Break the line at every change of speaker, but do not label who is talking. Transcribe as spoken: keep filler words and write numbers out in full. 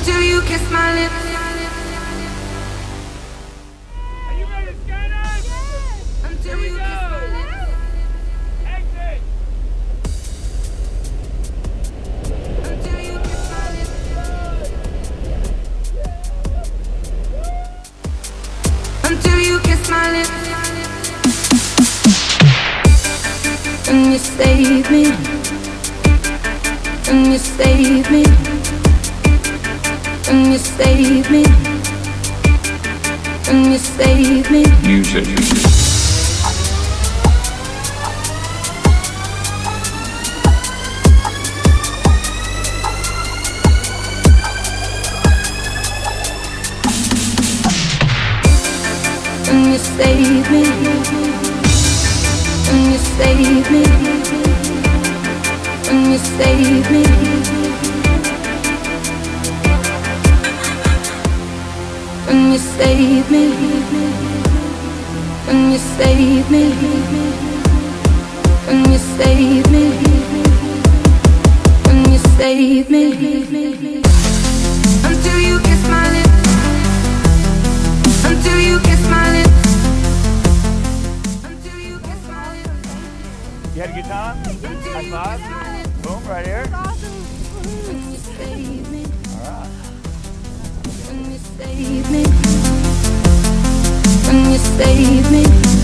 until you kiss my lips.
Are you ready to skydive?
Yes. Until you kiss my lips.
Exit.
Until you kiss my lips. Until you kiss my lips. And you stayed me. And you stayed me. And you stayed me. And you stayed me.
Music.
And you stayed me. And you stayed me. And you stayed me. And you stayed me. And you stayed me. And you stayed me. And you stayed me. Until you kiss my lips. Until you kiss my lips. Until you kiss my lips.
You had a good time? High five? Boom, right here.
And you stayed me.
All right.
And you stayed me. And you stayed me.